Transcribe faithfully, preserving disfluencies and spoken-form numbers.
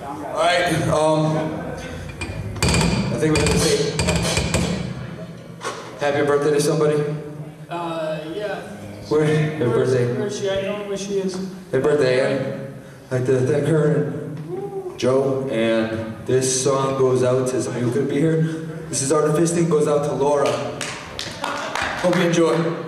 Alright, um, I think we have to say happy birthday to somebody. Uh, yeah. Where? Happy birthday. Where is she? I don't know where she is. Happy birthday, Ann. I'd like to thank her and Joe, and this song goes out to somebody who couldn't be here. This is Art of Fisting, goes out to Laura. Hope you enjoy.